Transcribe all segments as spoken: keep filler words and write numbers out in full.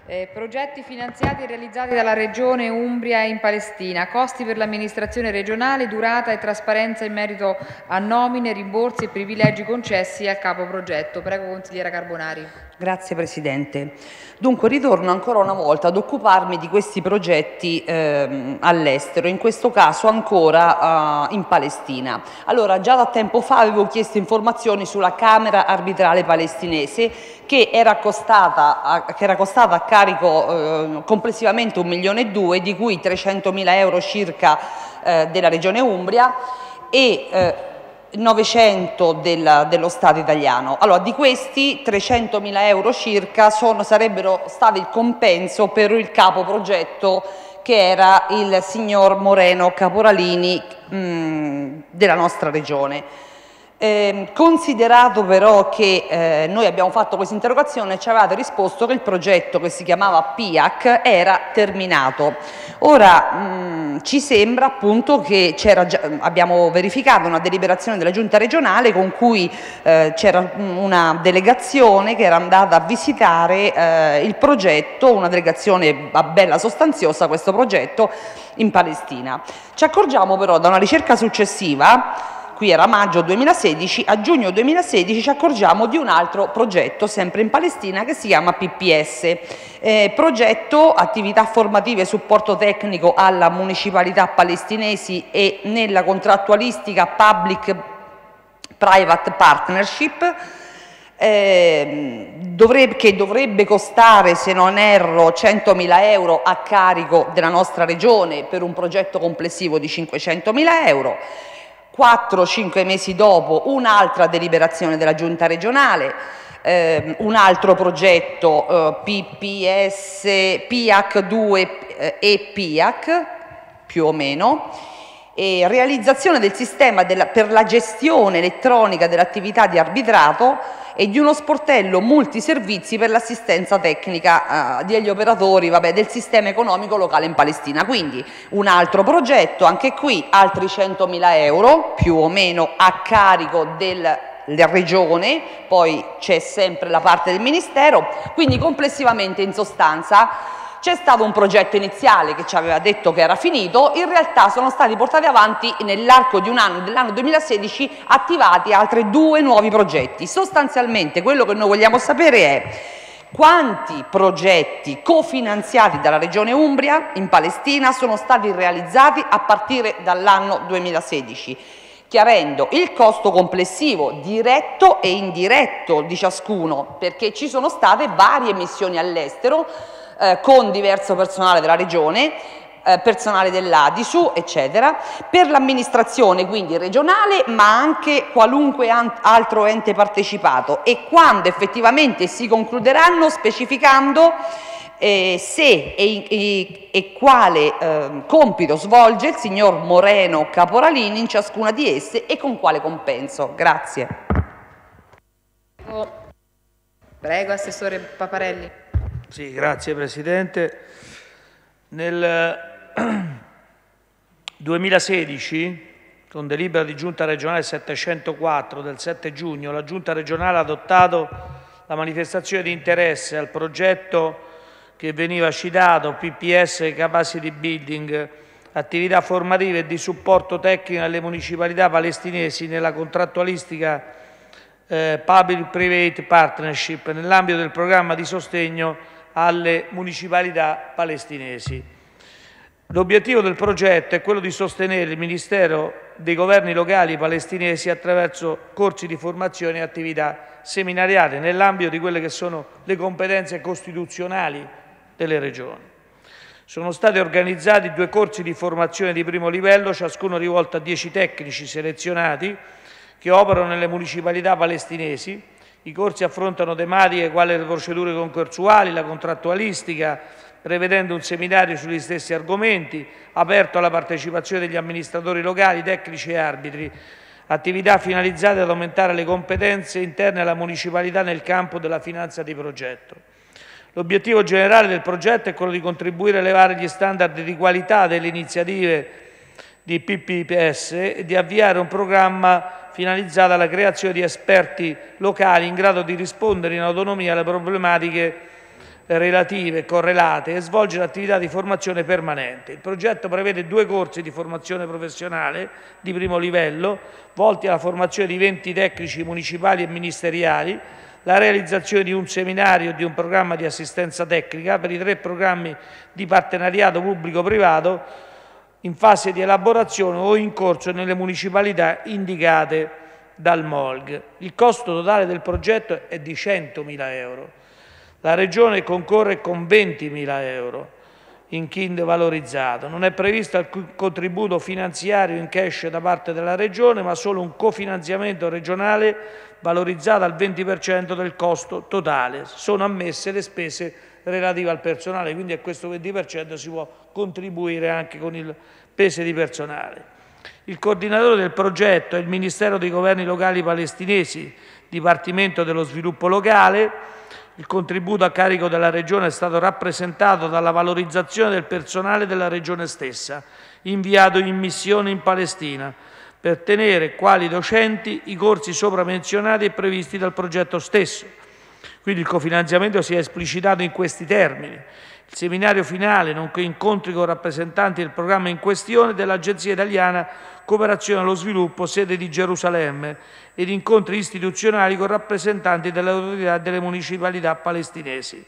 Eh, progetti finanziati e realizzati dalla Regione Umbria in Palestina, costi per l'amministrazione regionale, durata e trasparenza in merito a nomine, rimborsi e privilegi concessi al capo progetto. Prego, consigliera Carbonari. Grazie Presidente. Dunque ritorno ancora una volta ad occuparmi di questi progetti ehm, all'estero, in questo caso ancora eh, in Palestina. Allora, già da tempo fa avevo chiesto informazioni sulla Camera Arbitrale Palestinese che era costata a, che era costata a carico eh, complessivamente un milione e due, di cui trecentomila euro circa eh, della Regione Umbria e eh, novecento del, dello Stato italiano. Allora, di questi trecentomila euro circa sono, sarebbero stati il compenso per il capo progetto che era il signor Moreno Caporalini mh, della nostra regione. Eh, considerato però che eh, noi abbiamo fatto questa interrogazione, ci avevate risposto che il progetto, che si chiamava P I A C, era terminato. Ora mh, ci sembra appunto che c'era già, abbiamo verificato una deliberazione della giunta regionale con cui eh, c'era una delegazione che era andata a visitare eh, il progetto, una delegazione bella sostanziosa, questo progetto in Palestina. Ci accorgiamo però da una ricerca successiva, qui era maggio duemilasedici, a giugno duemilasedici ci accorgiamo di un altro progetto sempre in Palestina che si chiama P P S, eh, progetto attività formative e supporto tecnico alla municipalità palestinesi e nella contrattualistica public private partnership, eh, dovrebbe, che dovrebbe costare, se non erro, centomila euro a carico della nostra regione per un progetto complessivo di cinquecentomila euro. quattro cinque mesi dopo un'altra deliberazione della giunta regionale, eh, un altro progetto eh, P P S, P I A C due eh, e P I A C più o meno, e realizzazione del sistema della, per la gestione elettronica dell'attività di arbitrato e di uno sportello multiservizi per l'assistenza tecnica eh, degli operatori vabbè, del sistema economico locale in Palestina. Quindi un altro progetto, anche qui altri centomila euro più o meno a carico della regione, poi c'è sempre la parte del Ministero, quindi complessivamente in sostanza c'è stato un progetto iniziale che ci aveva detto che era finito, in realtà sono stati portati avanti nell'arco di un anno, dell'anno duemilasedici, attivati altri due nuovi progetti. Sostanzialmente quello che noi vogliamo sapere è quanti progetti cofinanziati dalla Regione Umbria in Palestina sono stati realizzati a partire dall'anno duemilasedici, chiarendo il costo complessivo diretto e indiretto di ciascuno, perché ci sono state varie missioni all'estero eh, con diverso personale della Regione, eh, personale dell'A D I S U, eccetera, per l'amministrazione quindi regionale, ma anche qualunque altro ente partecipato, e quando effettivamente si concluderanno specificando Eh, se e, e, e quale eh, compito svolge il signor Moreno Caporalini in ciascuna di esse e con quale compenso. Grazie. Prego, Assessore Paparelli. Sì, grazie Presidente. Nel duemilasedici, con delibera di Giunta regionale settecentoquattro del sette giugno, la Giunta regionale ha adottato la manifestazione di interesse al progetto che veniva citato P P S Capacity Building, attività formative e di supporto tecnico alle municipalità palestinesi nella contrattualistica eh, Public-Private Partnership nell'ambito del programma di sostegno alle municipalità palestinesi. L'obiettivo del progetto è quello di sostenere il Ministero dei Governi locali palestinesi attraverso corsi di formazione e attività seminariali nell'ambito di quelle che sono le competenze costituzionali delle regioni. Sono stati organizzati due corsi di formazione di primo livello, ciascuno rivolto a dieci tecnici selezionati che operano nelle municipalità palestinesi. I corsi affrontano tematiche quali le procedure concorsuali, la contrattualistica, prevedendo un seminario sugli stessi argomenti, aperto alla partecipazione degli amministratori locali, tecnici e arbitri, attività finalizzate ad aumentare le competenze interne alla municipalità nel campo della finanza di progetto. L'obiettivo generale del progetto è quello di contribuire a elevare gli standard di qualità delle iniziative di P P S e di avviare un programma finalizzato alla creazione di esperti locali in grado di rispondere in autonomia alle problematiche relative correlate e svolgere attività di formazione permanente. Il progetto prevede due corsi di formazione professionale di primo livello volti alla formazione di venti tecnici municipali e ministeriali, la realizzazione di un seminario e di un programma di assistenza tecnica per i tre programmi di partenariato pubblico-privato in fase di elaborazione o in corso nelle municipalità indicate dal M O L G. Il costo totale del progetto è di centomila euro. La Regione concorre con ventimila euro in K I N D valorizzato. Non è previsto alcun contributo finanziario in cash da parte della Regione, ma solo un cofinanziamento regionale valorizzato al venti per cento del costo totale. Sono ammesse le spese relative al personale, quindi a questo venti per cento si può contribuire anche con il spese di personale. Il coordinatore del progetto è il Ministero dei Governi Locali Palestinesi, Dipartimento dello Sviluppo Locale. Il contributo a carico della Regione è stato rappresentato dalla valorizzazione del personale della Regione stessa, inviato in missione in Palestina, per tenere quali docenti i corsi sopra menzionati e previsti dal progetto stesso. Quindi il cofinanziamento si è esplicitato in questi termini. Il seminario finale, nonché incontri con rappresentanti del programma in questione dell'Agenzia Italiana Cooperazione allo Sviluppo, sede di Gerusalemme, ed incontri istituzionali con rappresentanti delle autorità delle municipalità palestinesi.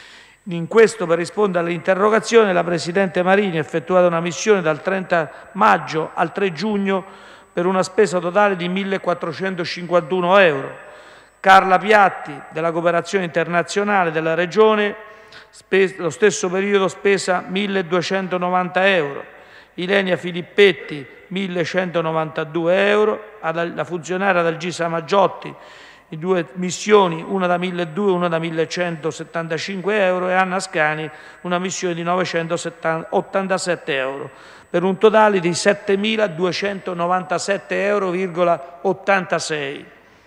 In questo, per rispondere all'interrogazione, la Presidente Marini ha effettuato una missione dal trenta maggio al tre giugno per una spesa totale di millequattrocentocinquantuno euro. Carla Piatti, della Cooperazione Internazionale della Regione, lo stesso periodo spesa milleduecentonovanta euro. Ilenia Filippetti millecentonovantadue euro, la funzionaria del G I S A Magiotti, in due missioni, una da milleduecento e una da millecentosettantacinque euro, e Anna Scani una missione di novecentottantasette euro, per un totale di settemiladuecentonovantasette euro virgola ottantasei.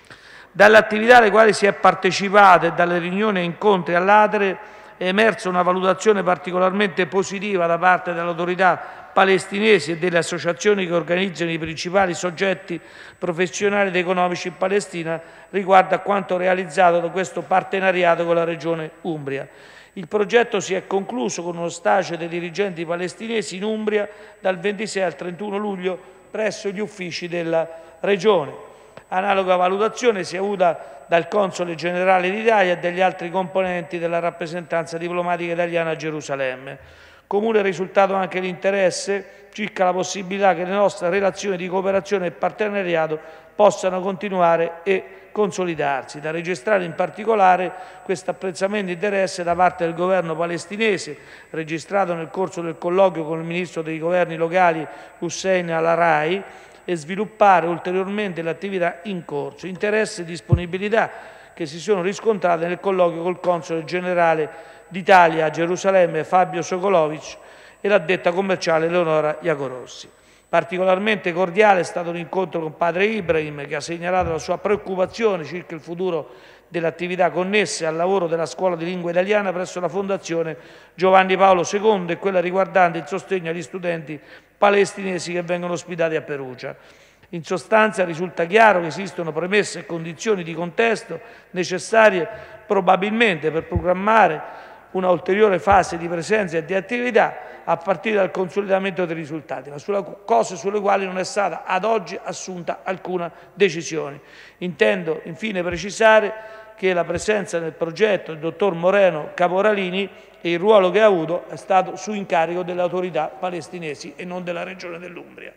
Dalle attività alle quali si è partecipato e dalle riunioni e incontri all'A T R E è emersa una valutazione particolarmente positiva da parte delle autorità palestinesi e delle associazioni che organizzano i principali soggetti professionali ed economici in Palestina riguardo a quanto realizzato da questo partenariato con la Regione Umbria. Il progetto si è concluso con uno stage dei dirigenti palestinesi in Umbria dal ventisei al trentuno luglio presso gli uffici della Regione. Analoga valutazione si è avuta dal Console Generale d'Italia e dagli altri componenti della rappresentanza diplomatica italiana a Gerusalemme. Comune risultato anche l'interesse circa la possibilità che le nostre relazioni di cooperazione e partenariato possano continuare e consolidarsi. Da registrare in particolare questo apprezzamento e interesse da parte del governo palestinese, registrato nel corso del colloquio con il ministro dei governi locali Hussein Al-Arai, e sviluppare ulteriormente le attività in corso. Interesse e disponibilità che si sono riscontrate nel colloquio col console generale d'Italia a Gerusalemme Fabio Sokolovic e l'addetta commerciale Leonora Iacorossi. Particolarmente cordiale è stato l'incontro con padre Ibrahim, che ha segnalato la sua preoccupazione circa il futuro delle attività connesse al lavoro della scuola di lingua italiana presso la Fondazione Giovanni Paolo secondo e quella riguardante il sostegno agli studenti palestinesi che vengono ospitati a Perugia. In sostanza risulta chiaro che esistono premesse e condizioni di contesto necessarie probabilmente per programmare una ulteriore fase di presenza e di attività a partire dal consolidamento dei risultati, ma sulle cose sulle quali non è stata ad oggi assunta alcuna decisione. Intendo infine precisare che la presenza nel progetto del dottor Moreno Caporalini e il ruolo che ha avuto è stato su incarico delle autorità palestinesi e non della Regione dell'Umbria.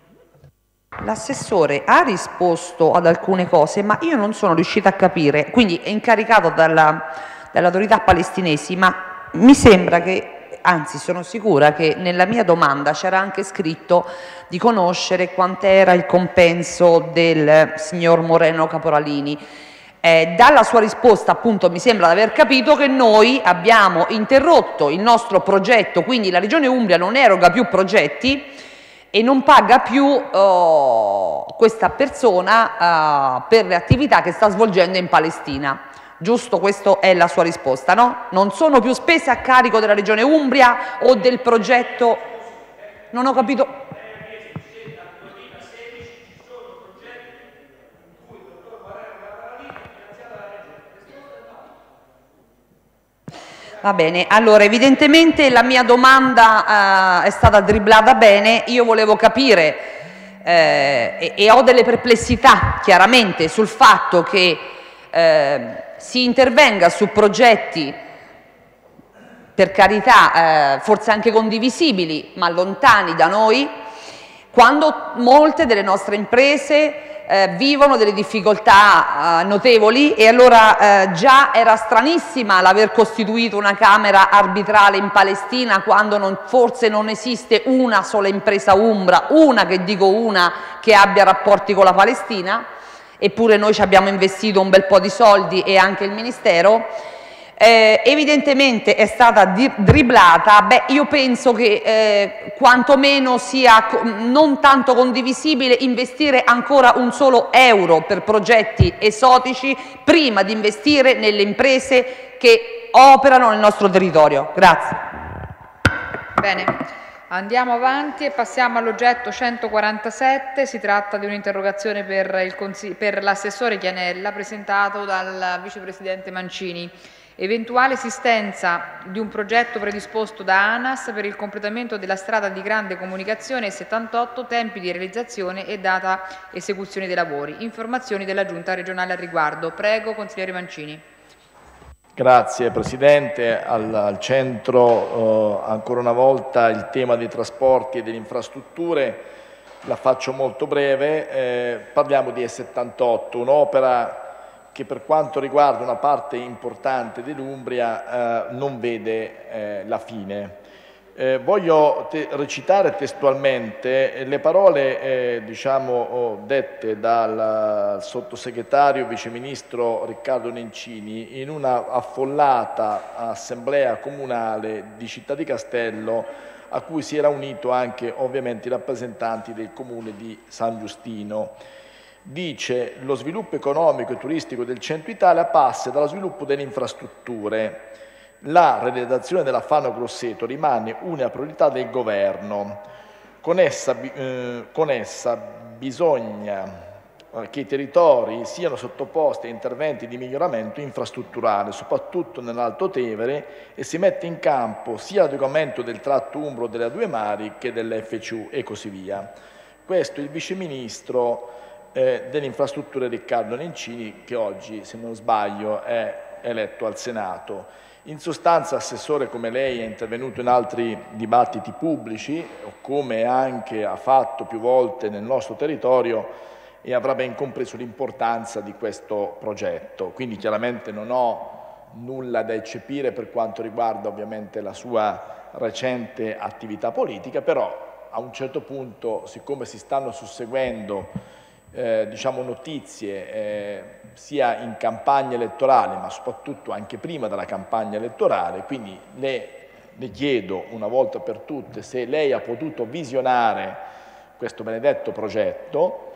L'assessore ha risposto ad alcune cose, ma io non sono riuscita a capire, quindi è incaricato dalla, dalle autorità palestinesi, ma mi sembra che, anzi sono sicura che nella mia domanda c'era anche scritto di conoscere quant'era il compenso del signor Moreno Caporalini. Eh, dalla sua risposta appunto mi sembra di aver capito che noi abbiamo interrotto il nostro progetto, quindi la Regione Umbria non eroga più progetti e non paga più oh, questa persona uh, per le attività che sta svolgendo in Palestina. Giusto? Questa è la sua risposta, no? Non sono più spese a carico della Regione Umbria o del progetto... Non ho capito... Va bene, allora evidentemente la mia domanda eh, è stata dribblata bene. Io volevo capire eh, e, e ho delle perplessità chiaramente sul fatto che eh, si intervenga su progetti, per carità, eh, forse anche condivisibili, ma lontani da noi, quando molte delle nostre imprese eh, vivono delle difficoltà eh, notevoli, e allora eh, già era stranissima l'aver costituito una Camera arbitrale in Palestina quando non, forse non esiste una sola impresa umbra, una che dico una, che abbia rapporti con la Palestina, eppure noi ci abbiamo investito un bel po' di soldi e anche il Ministero. Eh, evidentemente è stata dribblata. Beh, io penso che eh, quantomeno sia non tanto condivisibile investire ancora un solo euro per progetti esotici prima di investire nelle imprese che operano nel nostro territorio. Grazie. Bene. Andiamo avanti e passiamo all'oggetto centoquarantasette. Si tratta di un'interrogazione per, per l'assessore Chianella presentato dal vicepresidente Mancini. Eventuale esistenza di un progetto predisposto da ANAS per il completamento della strada di grande comunicazione settantotto, tempi di realizzazione e data esecuzione dei lavori. Informazioni della Giunta regionale al riguardo. Prego, consigliere Mancini. Grazie Presidente. Al, al centro eh, ancora una volta il tema dei trasporti e delle infrastrutture. La faccio molto breve. Eh, parliamo di E settantotto, un'opera che per quanto riguarda una parte importante dell'Umbria eh, non vede eh, la fine. Eh, voglio te recitare testualmente le parole eh, diciamo, dette dal sottosegretario viceministro Riccardo Nencini in una affollata assemblea comunale di Città di Castello, a cui si era unito anche ovviamente i rappresentanti del comune di San Giustino. Dice: lo sviluppo economico e turistico del centro Italia passa dallo sviluppo delle infrastrutture. La realizzazione della Fano Grosseto rimane una priorità del governo. Con essa, eh, con essa bisogna eh, che i territori siano sottoposti a interventi di miglioramento infrastrutturale, soprattutto nell'Alto Tevere, e si mette in campo sia l'adeguamento del tratto umbro delle due mari che dell'F C U e così via. Questo è il viceministro eh, delle infrastrutture Riccardo Nencini, che oggi, se non sbaglio, è eletto al Senato. In sostanza, Assessore, come lei è intervenuto in altri dibattiti pubblici, come anche ha fatto più volte nel nostro territorio, e avrà ben compreso l'importanza di questo progetto. Quindi chiaramente non ho nulla da eccepire per quanto riguarda ovviamente la sua recente attività politica, però a un certo punto, siccome si stanno susseguendo Eh, diciamo notizie eh, sia in campagna elettorale ma soprattutto anche prima della campagna elettorale, quindi le, le chiedo una volta per tutte se lei ha potuto visionare questo benedetto progetto,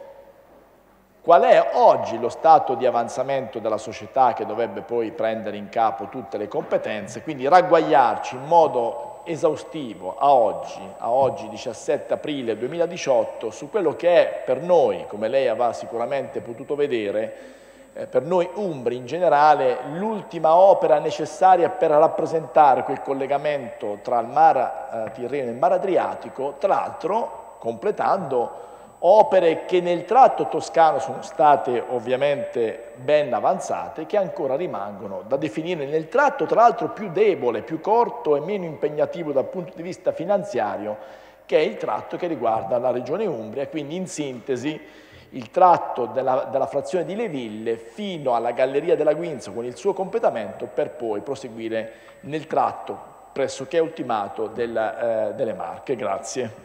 qual è oggi lo stato di avanzamento della società che dovrebbe poi prendere in capo tutte le competenze, quindi ragguagliarci in modo esaustivo a oggi, a oggi diciassette aprile duemiladiciotto, su quello che è per noi, come lei avrà sicuramente potuto vedere, eh, per noi umbri in generale, l'ultima opera necessaria per rappresentare quel collegamento tra il Mar eh, Tirreno e il Mar Adriatico, tra l'altro completando opere che nel tratto toscano sono state ovviamente ben avanzate, che ancora rimangono da definire nel tratto tra l'altro più debole, più corto e meno impegnativo dal punto di vista finanziario, che è il tratto che riguarda la Regione Umbria, quindi in sintesi il tratto della, della frazione di Le Ville fino alla Galleria della Guinza con il suo completamento, per poi proseguire nel tratto pressoché ultimato del, eh, delle Marche. Grazie.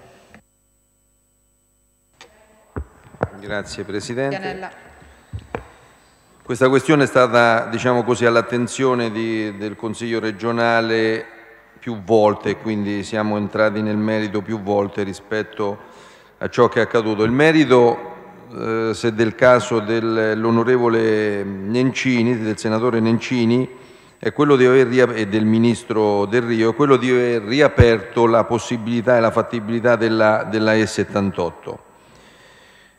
Grazie Presidente. Chianella. Questa questione è stata, diciamo così, all'attenzione del Consiglio regionale più volte, quindi siamo entrati nel merito più volte rispetto a ciò che è accaduto. Il merito, eh, se del caso dell'onorevole Nencini, del senatore Nencini, è quello di aver, e del Ministro Del Rio, è quello di aver riaperto la possibilità e la fattibilità della, della E settantotto.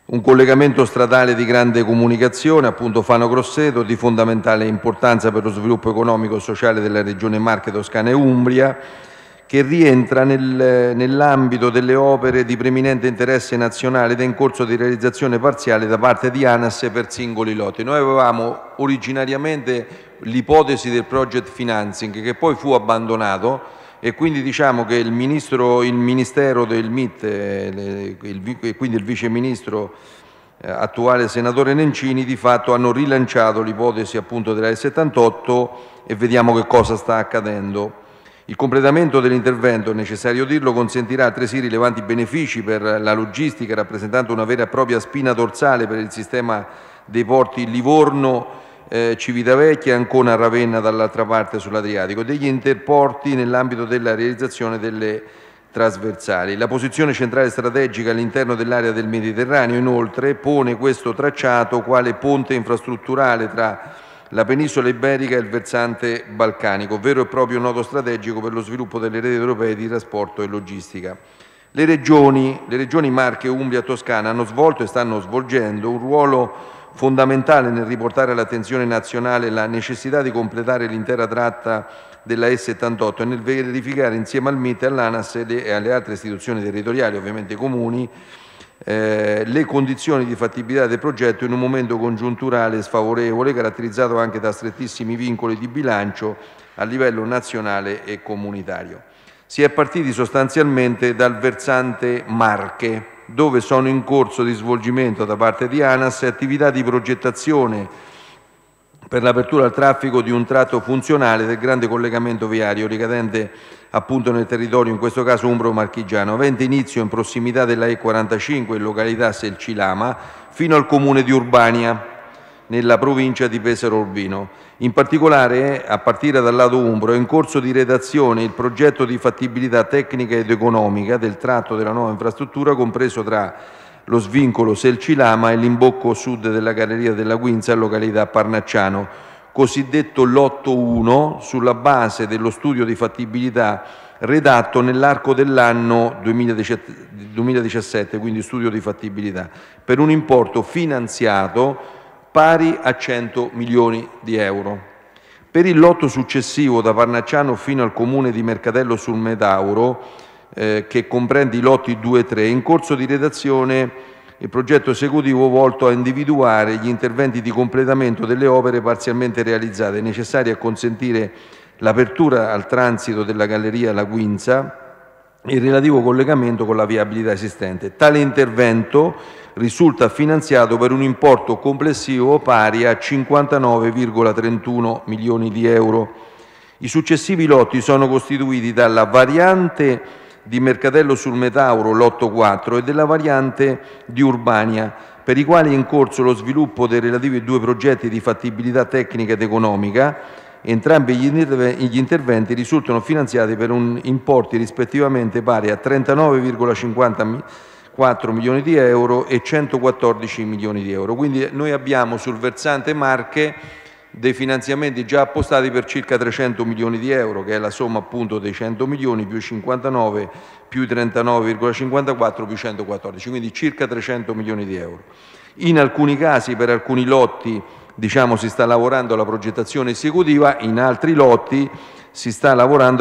Un collegamento stradale di grande comunicazione, appunto Fano-Grosseto, di fondamentale importanza per lo sviluppo economico e sociale della regione Marche, Toscana e Umbria, che rientra nel, nell'ambito delle opere di preminente interesse nazionale ed è in corso di realizzazione parziale da parte di ANAS per singoli lotti. Noi avevamo originariamente l'ipotesi del project financing, che poi fu abbandonato, e quindi diciamo che il, ministro, il Ministero del M I T e quindi il Vice Ministro eh, attuale Senatore Nencini di fatto hanno rilanciato l'ipotesi appunto della E settantotto e vediamo che cosa sta accadendo. Il completamento dell'intervento, è necessario dirlo, consentirà altresì rilevanti benefici per la logistica, rappresentando una vera e propria spina dorsale per il sistema dei porti Livorno, Eh, Civitavecchia e Ancona Ravenna dall'altra parte sull'Adriatico, degli interporti nell'ambito della realizzazione delle trasversali. La posizione centrale strategica all'interno dell'area del Mediterraneo, inoltre, pone questo tracciato quale ponte infrastrutturale tra la penisola iberica e il versante balcanico, vero e proprio nodo strategico per lo sviluppo delle reti europee di trasporto e logistica. Le regioni, le regioni Marche, Umbria e Toscana hanno svolto e stanno svolgendo un ruolo fondamentale nel riportare all'attenzione nazionale la necessità di completare l'intera tratta della E settantotto e nel verificare insieme al M I T e all'ANAS e alle altre istituzioni territoriali, ovviamente comuni, eh, le condizioni di fattibilità del progetto in un momento congiunturale sfavorevole, caratterizzato anche da strettissimi vincoli di bilancio a livello nazionale e comunitario. Si è partiti sostanzialmente dal versante Marche, dove sono in corso di svolgimento da parte di ANAS attività di progettazione per l'apertura al traffico di un tratto funzionale del grande collegamento viario ricadente appunto nel territorio, in questo caso umbro-marchigiano, avente inizio in prossimità della E quarantacinque in località Selcilama fino al comune di Urbania, nella provincia di Pesaro Urbino. In particolare, a partire dal lato umbro, è in corso di redazione il progetto di fattibilità tecnica ed economica del tratto della nuova infrastruttura, compreso tra lo svincolo Selcilama e l'imbocco sud della galleria della Guinza, località Parnacciano, cosiddetto lotto uno, sulla base dello studio di fattibilità redatto nell'arco dell'anno duemiladiciassette, quindi studio di fattibilità, per un importo finanziato pari a cento milioni di euro. Per il lotto successivo da Parnacciano fino al comune di Mercatello sul Metauro, eh, che comprende i lotti due e tre, è in corso di redazione il progetto esecutivo volto a individuare gli interventi di completamento delle opere parzialmente realizzate, necessari a consentire l'apertura al transito della galleria La Guinza e il relativo collegamento con la viabilità esistente. Tale intervento risulta finanziato per un importo complessivo pari a cinquantanove virgola trentuno milioni di euro. I successivi lotti sono costituiti dalla variante di Mercatello sul Metauro, lotto quattro, e della variante di Urbania, per i quali è in corso lo sviluppo dei relativi due progetti di fattibilità tecnica ed economica. Entrambi gli interventi risultano finanziati per un importi rispettivamente pari a trentanove virgola cinquantaquattro milioni di euro e centoquattordici milioni di euro. Quindi noi abbiamo sul versante Marche dei finanziamenti già appostati per circa trecento milioni di euro, che è la somma appunto dei cento milioni più cinquantanove più trentanove virgola cinquantaquattro più centoquattordici, quindi circa trecento milioni di euro. In alcuni casi, per alcuni lotti, diciamo, si sta lavorando alla progettazione esecutiva, in altri lotti si sta lavorando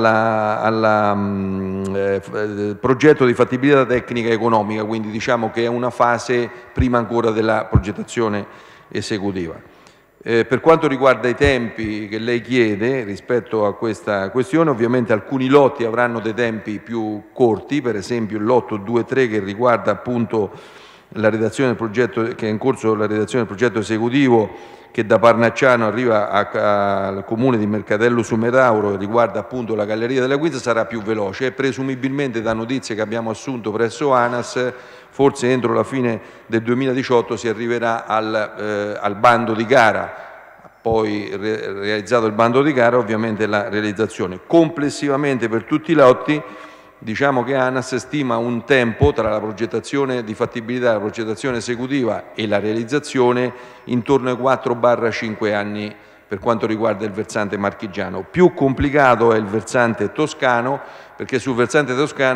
al progetto di fattibilità tecnica e economica, quindi diciamo che è una fase prima ancora della progettazione esecutiva. Eh, per quanto riguarda i tempi che lei chiede rispetto a questa questione, ovviamente alcuni lotti avranno dei tempi più corti, per esempio il lotto due e tre che riguarda appunto la redazione del progetto, che è in corso la redazione del progetto esecutivo, che da Parnacciano arriva a, a, al comune di Mercatello sul Metauro e riguarda appunto la galleria della Guinza, sarà più veloce e presumibilmente, da notizie che abbiamo assunto presso ANAS, forse entro la fine del duemiladiciotto si arriverà al, eh, al bando di gara. Poi re, realizzato il bando di gara, ovviamente la realizzazione. Complessivamente per tutti i lotti diciamo che ANAS stima un tempo tra la progettazione di fattibilità, la progettazione esecutiva e la realizzazione intorno ai quattro cinque anni per quanto riguarda il versante marchigiano. Più complicato è il versante toscano, perché sul versante toscano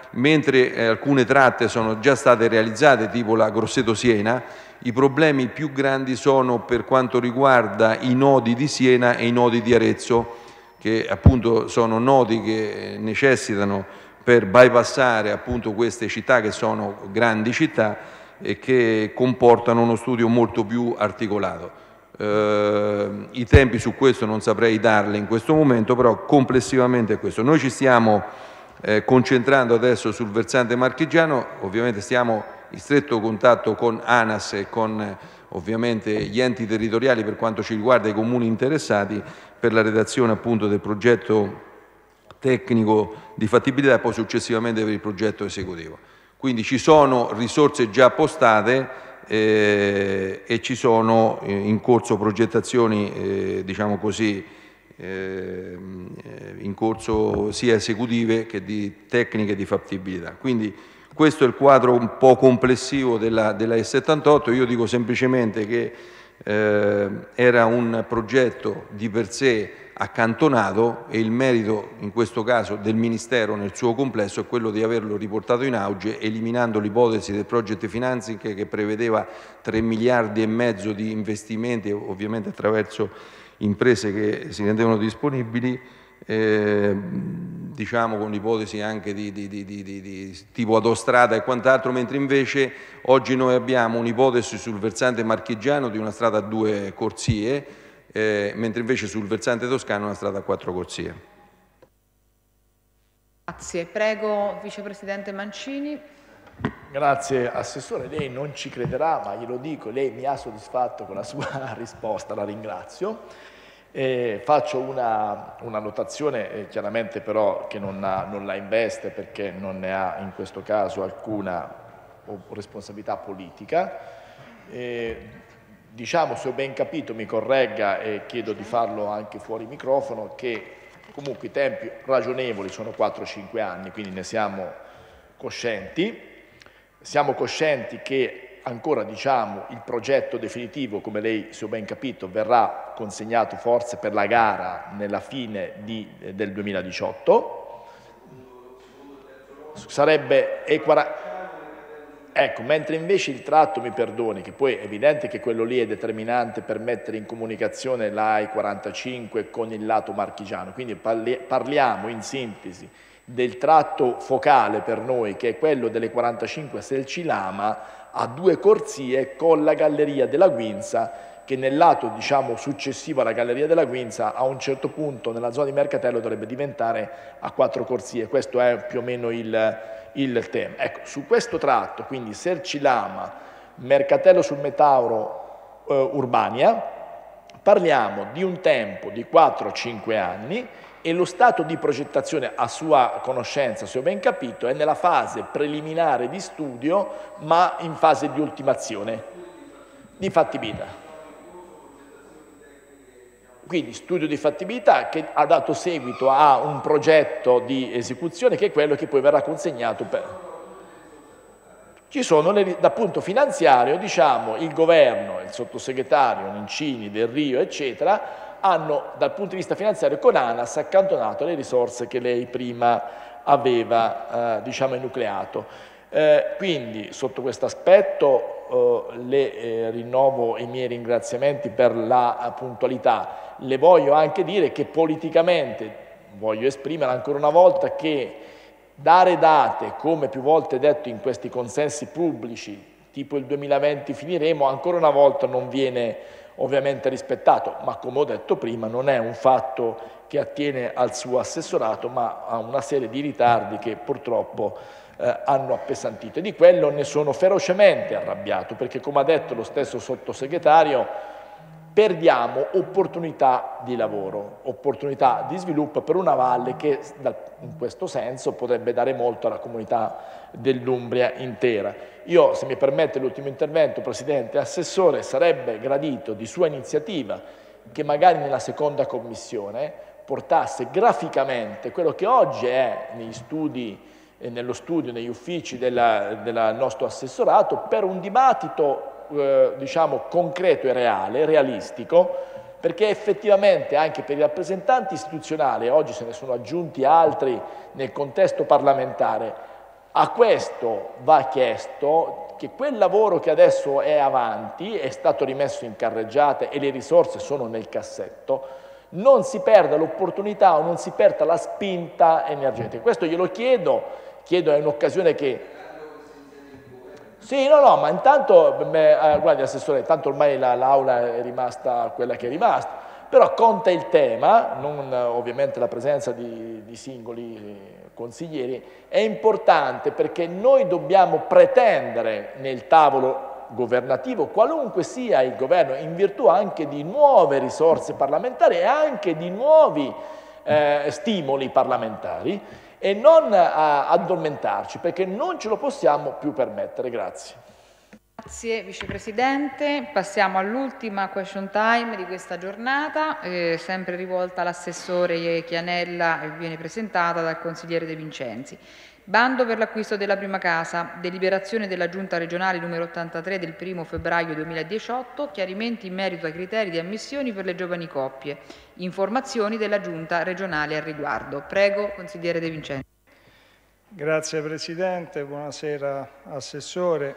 mentre eh, alcune tratte sono già state realizzate, tipo la Grosseto-Siena. I problemi più grandi sono per quanto riguarda i nodi di Siena e i nodi di Arezzo, che appunto sono nodi che necessitano per bypassare appunto queste città che sono grandi città e che comportano uno studio molto più articolato. Eh, I tempi su questo non saprei darle in questo momento, però complessivamente è questo. Noi ci stiamo eh, concentrando adesso sul versante marchigiano, ovviamente stiamo in stretto contatto con ANAS e con ovviamente gli enti territoriali per quanto ci riguarda, i comuni interessati, per la redazione appunto del progetto tecnico di fattibilità e poi successivamente per il progetto esecutivo. Quindi ci sono risorse già postate eh, e ci sono eh, in corso progettazioni, eh, diciamo così, eh, in corso sia esecutive che di tecniche di fattibilità. Quindi questo è il quadro un po' complessivo della, della E settantotto. Io dico semplicemente che eh, era un progetto di per sé accantonato e il merito in questo caso del Ministero nel suo complesso è quello di averlo riportato in auge, eliminando l'ipotesi del project financing che prevedeva tre miliardi e mezzo di investimenti, ovviamente attraverso imprese che si rendevano disponibili, eh, diciamo con ipotesi anche di, di, di, di, di, di tipo autostrada e quant'altro, mentre invece oggi noi abbiamo un'ipotesi sul versante marchigiano di una strada a due corsie, Eh, mentre invece sul versante toscano una strada a quattro corsie. Grazie. Prego, Vicepresidente Mancini. Grazie Assessore, lei non ci crederà, ma glielo dico, lei mi ha soddisfatto con la sua risposta, la ringrazio. Eh, faccio una, una notazione, eh, chiaramente però che non, ha, non la investe perché non ne ha in questo caso alcuna responsabilità politica. Eh, Diciamo, se ho ben capito, mi corregga e chiedo di farlo anche fuori microfono, che comunque i tempi ragionevoli sono quattro cinque anni, quindi ne siamo coscienti. Siamo coscienti che ancora, diciamo, il progetto definitivo, come lei, se ho ben capito, verrà consegnato forse per la gara nella fine di, del duemiladiciotto. Sarebbe equara... Ecco, mentre invece il tratto, mi perdoni, che poi è evidente che quello lì è determinante per mettere in comunicazione l'A I quarantacinque con il lato marchigiano, quindi parli, parliamo in sintesi del tratto focale per noi, che è quello delle quarantacinque Selcilama a due corsie con la Galleria della Guinza, che nel lato, diciamo, successivo alla Galleria della Guinza a un certo punto nella zona di Mercatello dovrebbe diventare a quattro corsie. Questo è più o meno il... il tema. Ecco, su questo tratto, quindi Selcilama, Mercatello sul Metauro, eh, Urbania, parliamo di un tempo di quattro cinque anni e lo stato di progettazione, a sua conoscenza, se ho ben capito, è nella fase preliminare di studio, ma in fase di ultimazione, di fattibilità. Quindi studio di fattibilità che ha dato seguito a un progetto di esecuzione che è quello che poi verrà consegnato per... Ci sono, le, dal punto finanziario, diciamo, il governo, il sottosegretario Nencini, Del Rio, eccetera, hanno dal punto di vista finanziario con ANAS accantonato le risorse che lei prima aveva, eh, diciamo, enucleato. Eh, quindi, sotto questo aspetto, eh, le eh, rinnovo i miei ringraziamenti per la eh, puntualità. Le voglio anche dire che politicamente voglio esprimere ancora una volta che dare date, come più volte detto in questi consensi pubblici, tipo il duemilaventi finiremo, ancora una volta non viene ovviamente rispettato, ma come ho detto prima non è un fatto che attiene al suo assessorato, ma a una serie di ritardi che purtroppo eh, hanno appesantito. E di quello ne sono ferocemente arrabbiato, perché come ha detto lo stesso sottosegretario, perdiamo opportunità di lavoro, opportunità di sviluppo per una valle che in questo senso potrebbe dare molto alla comunità dell'Umbria intera. Io, se mi permette l'ultimo intervento, Presidente, Assessore, sarebbe gradito di sua iniziativa che magari nella seconda commissione portasse graficamente quello che oggi è negli studi, nello studio, negli uffici del nostro assessorato, per un dibattito Eh, diciamo concreto e reale, realistico, perché effettivamente anche per i rappresentanti istituzionali, oggi se ne sono aggiunti altri nel contesto parlamentare, A questo va chiesto che quel lavoro che adesso è avanti, è stato rimesso in carreggiata e le risorse sono nel cassetto, non si perda l'opportunità o non si perda la spinta energetica. Questo glielo chiedo, chiedo è un'occasione che... Sì, no, no, ma intanto, beh, eh, guardi Assessore, tanto ormai l'aula è rimasta quella che è rimasta, però conta il tema, non ovviamente la presenza di, di singoli consiglieri, è importante perché noi dobbiamo pretendere nel tavolo governativo, qualunque sia il governo, in virtù anche di nuove risorse parlamentari e anche di nuovi eh, stimoli parlamentari, e non a addormentarci, perché non ce lo possiamo più permettere. Grazie. Grazie Vicepresidente. Passiamo all'ultima question time di questa giornata, eh, sempre rivolta all'assessore Chianella e viene presentata dal consigliere De Vincenzi. Bando per l'acquisto della prima casa, deliberazione della Giunta regionale numero ottantatré del primo febbraio duemiladiciotto, chiarimenti in merito ai criteri di ammissioni per le giovani coppie, informazioni della Giunta regionale al riguardo. Prego, consigliere De Vincenzi. Grazie Presidente, buonasera Assessore.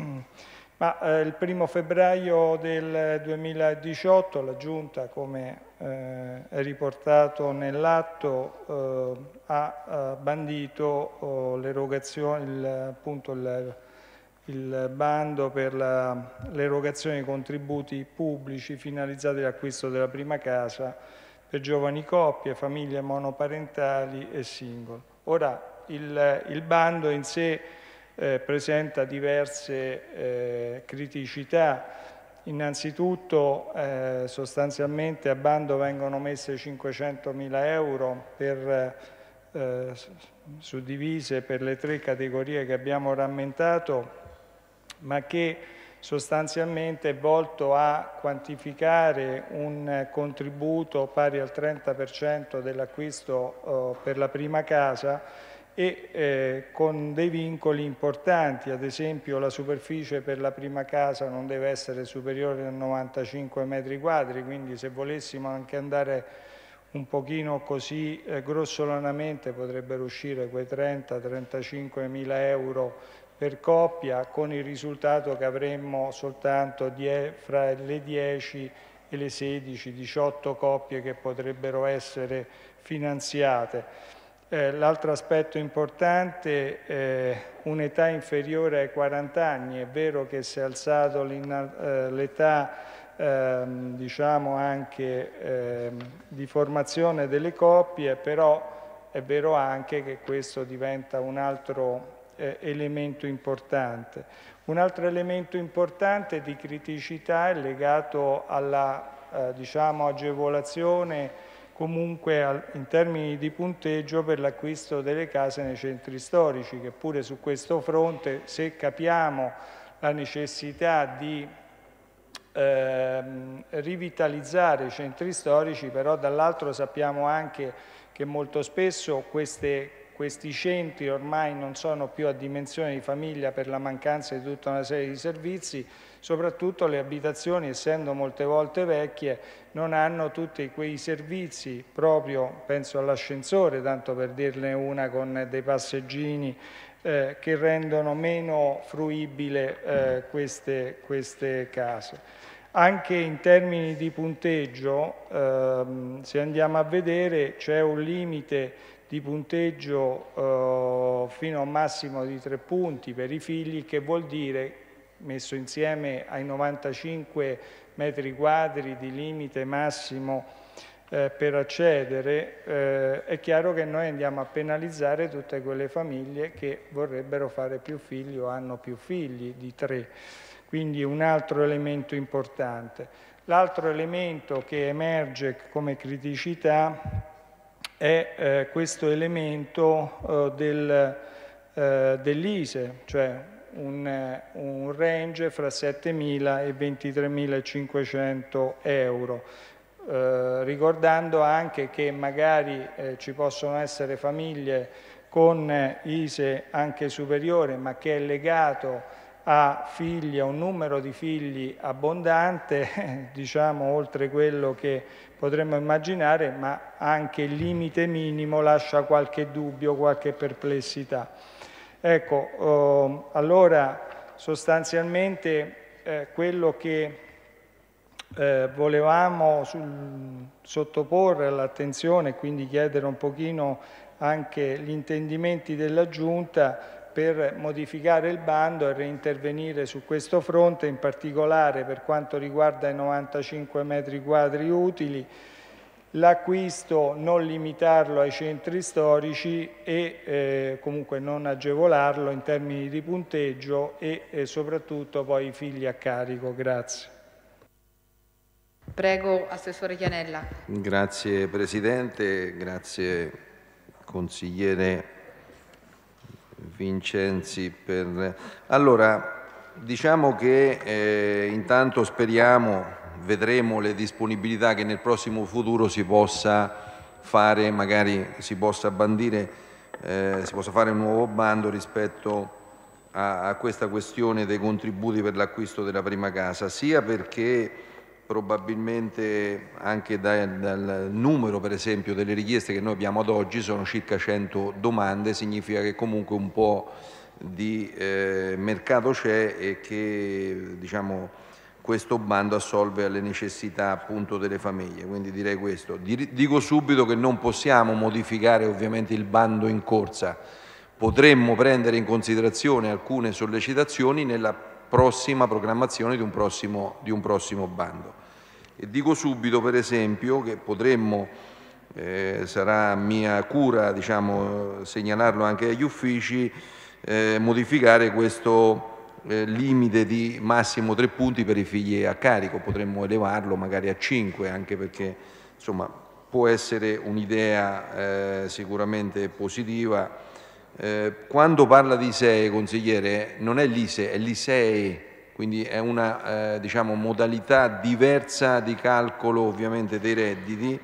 Ma, eh, il primo febbraio del duemiladiciotto la Giunta, come eh, è riportato nell'atto, eh, ha eh, bandito oh, l'erogazione, il, appunto il, il bando per l'erogazione di contributi pubblici finalizzati all'acquisto della prima casa per giovani coppie, famiglie monoparentali e single. Ora, il, il bando in sé Eh, presenta diverse eh, criticità. Innanzitutto eh, sostanzialmente a bando vengono messe cinquecentomila euro per, eh, suddivise per le tre categorie che abbiamo rammentato, ma che sostanzialmente è volto a quantificare un contributo pari al trenta per cento dell'acquisto eh, per la prima casa, e eh, con dei vincoli importanti. Ad esempio la superficie per la prima casa non deve essere superiore a novantacinque metri quadri, quindi se volessimo anche andare un pochino così eh, grossolanamente potrebbero uscire quei trenta trentacinque mila euro per coppia, con il risultato che avremmo soltanto die, fra le dieci e le sedici diciotto coppie che potrebbero essere finanziate. Eh, l'altro aspetto importante è eh, un'età inferiore ai quaranta anni. È vero che si è alzato eh, l'età eh, diciamo anche eh, di formazione delle coppie, però è vero anche che questo diventa un altro eh, elemento importante. Un altro elemento importante di criticità è legato alla eh, diciamo, agevolazione comunque in termini di punteggio per l'acquisto delle case nei centri storici, che pure su questo fronte, se capiamo la necessità di eh, rivitalizzare i centri storici, però dall'altro sappiamo anche che molto spesso queste, questi centri ormai non sono più a dimensione di famiglia per la mancanza di tutta una serie di servizi. Soprattutto le abitazioni, essendo molte volte vecchie, non hanno tutti quei servizi, proprio penso all'ascensore, tanto per dirne una con dei passeggini, eh, che rendono meno fruibile eh, queste, queste case. Anche in termini di punteggio, ehm, se andiamo a vedere, c'è un limite di punteggio eh, fino a un massimo di tre punti per i figli, che vuol dire, messo insieme ai novantacinque metri quadri di limite massimo eh, per accedere, eh, è chiaro che noi andiamo a penalizzare tutte quelle famiglie che vorrebbero fare più figli o hanno più figli di tre. Quindi un altro elemento importante. L'altro elemento che emerge come criticità è eh, questo elemento eh, del, eh, dell'I S E E, cioè Un, un range fra settemila e ventitremilacinquecento euro, eh, ricordando anche che magari eh, ci possono essere famiglie con I S E E anche superiore, ma che è legato a figli, a un numero di figli abbondante, diciamo oltre quello che potremmo immaginare, ma anche il limite minimo lascia qualche dubbio, qualche perplessità. Ecco, oh, allora sostanzialmente eh, quello che eh, volevamo sul, sottoporre all'attenzione e quindi chiedere un pochino anche gli intendimenti della Giunta per modificare il bando e reintervenire su questo fronte, in particolare per quanto riguarda i novantacinque metri quadri utili, l'acquisto non limitarlo ai centri storici e eh, comunque non agevolarlo in termini di punteggio e eh, soprattutto poi i figli a carico. Grazie. Prego, Assessore Chianella. Grazie Presidente, grazie Consigliere Vincenzi. Per... Allora, diciamo che eh, intanto speriamo, vedremo le disponibilità che nel prossimo futuro si possa fare, magari si possa bandire, eh, si possa fare un nuovo bando rispetto a, a questa questione dei contributi per l'acquisto della prima casa, sia perché probabilmente anche da, dal numero per esempio delle richieste che noi abbiamo ad oggi sono circa cento domande, significa che comunque un po' di eh, mercato c'è e che diciamo questo bando assolve alle necessità appunto delle famiglie, quindi direi questo. Dico subito che non possiamo modificare ovviamente il bando in corsa, potremmo prendere in considerazione alcune sollecitazioni nella prossima programmazione di un prossimo, di un prossimo bando. E dico subito per esempio che potremmo, eh, sarà mia cura diciamo, segnalarlo anche agli uffici, eh, modificare questo eh, limite di massimo tre punti per i figli a carico, potremmo elevarlo magari a cinque, anche perché insomma, può essere un'idea eh, sicuramente positiva. Eh, quando parla di I S E E, consigliere, non è l'I S E E, è l'I S E E, quindi è una eh, diciamo, modalità diversa di calcolo ovviamente dei redditi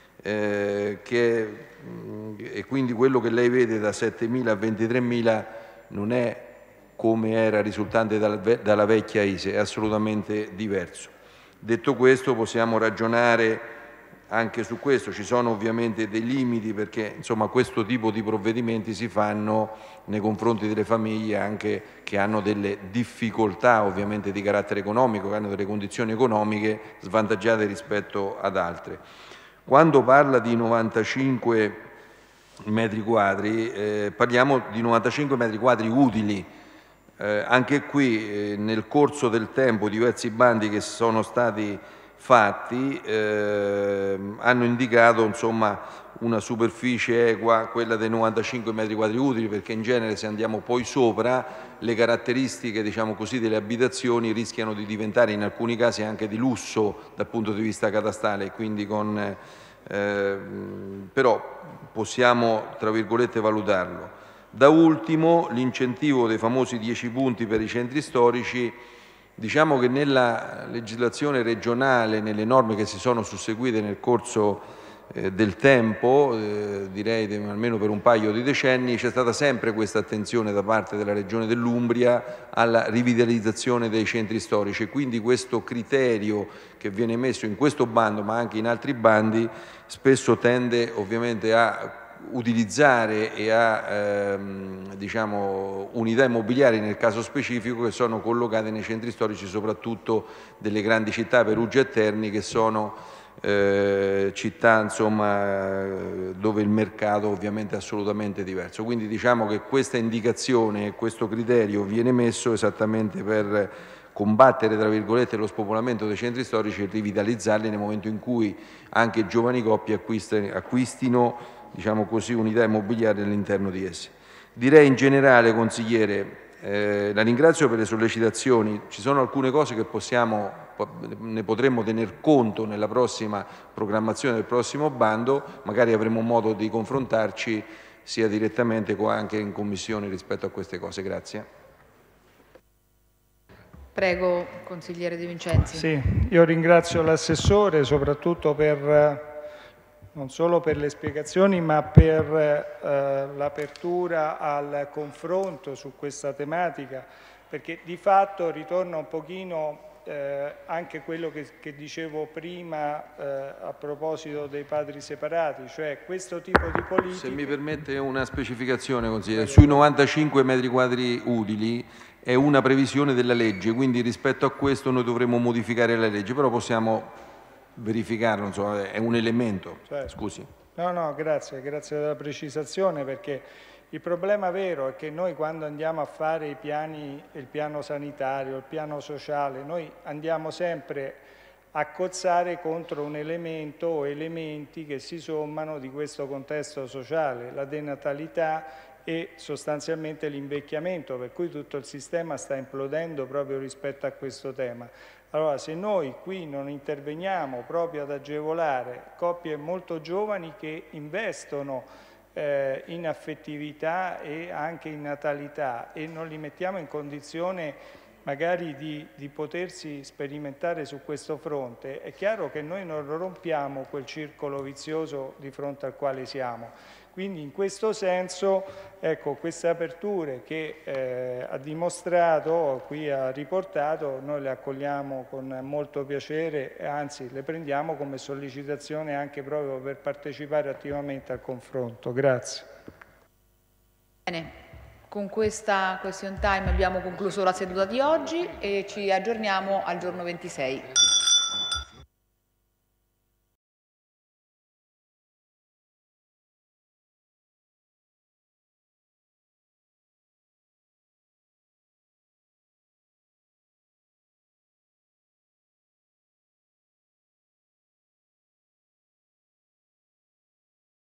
eh, che, mh, e quindi quello che lei vede da settemila a ventitremila non è come era risultante dal, dalla vecchia I S E E, è assolutamente diverso. Detto questo possiamo ragionare anche su questo, ci sono ovviamente dei limiti perché insomma questo tipo di provvedimenti si fanno nei confronti delle famiglie anche che hanno delle difficoltà ovviamente di carattere economico, che hanno delle condizioni economiche svantaggiate rispetto ad altre. Quando parla di novantacinque metri quadri, eh, parliamo di novantacinque metri quadri utili. Eh, anche qui eh, nel corso del tempo diversi bandi che sono stati fatti eh, hanno indicato insomma, una superficie equa, quella dei novantacinque metri quadri utili, perché in genere se andiamo poi sopra le caratteristiche diciamo così, delle abitazioni rischiano di diventare in alcuni casi anche di lusso dal punto di vista catastale, quindi con, eh, però possiamo tra virgolette valutarlo. Da ultimo l'incentivo dei famosi dieci punti per i centri storici. Diciamo che nella legislazione regionale, nelle norme che si sono susseguite nel corso eh, del tempo, eh, direi de, almeno per un paio di decenni, c'è stata sempre questa attenzione da parte della Regione dell'Umbria alla rivitalizzazione dei centri storici. Quindi questo criterio che viene messo in questo bando, ma anche in altri bandi, spesso tende ovviamente a utilizzare e a ehm, diciamo, unità immobiliari nel caso specifico che sono collocate nei centri storici soprattutto delle grandi città, Perugia e Terni, che sono eh, città insomma, dove il mercato ovviamente è assolutamente diverso. Quindi diciamo che questa indicazione e questo criterio viene messo esattamente per combattere tra virgolette lo spopolamento dei centri storici e rivitalizzarli nel momento in cui anche giovani coppie acquistino, acquistino diciamo così, unità immobiliari all'interno di esse. Direi in generale, consigliere, eh, la ringrazio per le sollecitazioni, ci sono alcune cose che possiamo, ne potremmo tener conto nella prossima programmazione del prossimo bando, magari avremo modo di confrontarci sia direttamente che anche in commissione rispetto a queste cose. Grazie. Prego, consigliere De Vincenzi. Sì, io ringrazio l'assessore soprattutto per non solo per le spiegazioni, ma per eh, l'apertura al confronto su questa tematica, perché di fatto ritorna un pochino eh, anche quello che, che dicevo prima eh, a proposito dei padri separati, cioè questo tipo di politica... Se mi permette una specificazione, consigliere, sui novantacinque metri quadri utili è una previsione della legge, quindi rispetto a questo noi dovremmo modificare la legge, però possiamo verificarlo, insomma, è un elemento. Certo. Scusi. No, no, grazie, grazie della precisazione, perché il problema vero è che noi quando andiamo a fare i piani, il piano sanitario, il piano sociale, noi andiamo sempre a cozzare contro un elemento o elementi che si sommano di questo contesto sociale, la denatalità e sostanzialmente l'invecchiamento, per cui tutto il sistema sta implodendo proprio rispetto a questo tema. Allora, se noi qui non interveniamo proprio ad agevolare coppie molto giovani che investono eh, in affettività e anche in natalità e non li mettiamo in condizione magari di, di potersi sperimentare su questo fronte, è chiaro che noi non rompiamo quel circolo vizioso di fronte al quale siamo. Quindi in questo senso, ecco, queste aperture che eh, ha dimostrato, qui ha riportato, noi le accogliamo con molto piacere e anzi le prendiamo come sollecitazione anche proprio per partecipare attivamente al confronto. Grazie. Bene. Con questa question time abbiamo concluso la seduta di oggi e ci aggiorniamo al giorno ventisei.